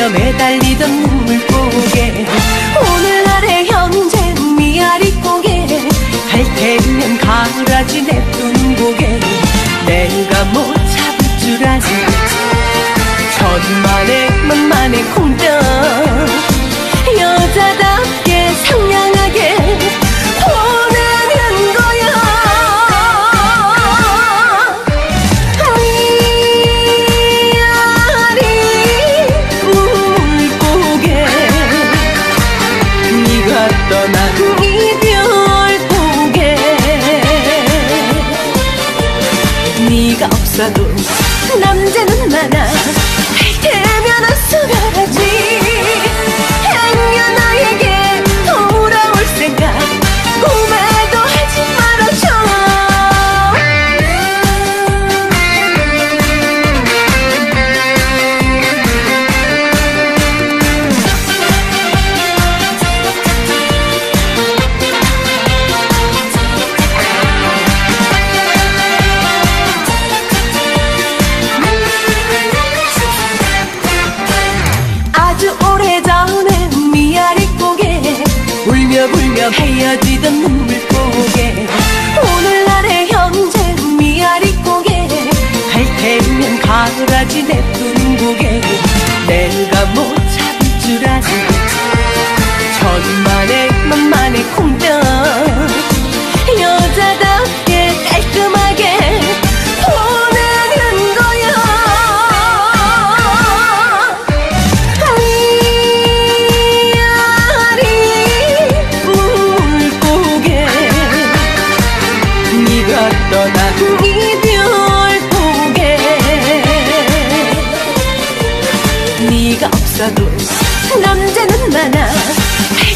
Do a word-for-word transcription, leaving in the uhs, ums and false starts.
매달리던 눈물고개 오늘날의 형제 미아리 고개 갈 테면 가라지 냅둔 고개 내가 못 잡을 줄 아지 천만에 만만의 콩떡 여자답게 상냥하게 보내는 거야. 미아리 물고개 네가 떠난 이별 고개 네가 없어도 남자는 많아 대면한 수가라지 행여 나에게 돌아올 생각 꿈에도 하지 말아줘. 울며 불며 헤어지던 눈물고개 오늘날의 형제 미아리 고개 갈 테면 가라지 냅둔 고개 내가 못 잡을 줄 아지 천만의 만만의 콩떡 여자답게 깔끔하게 보내는 거야. 떠난 이별 고개 네가 없어도 남자는 많아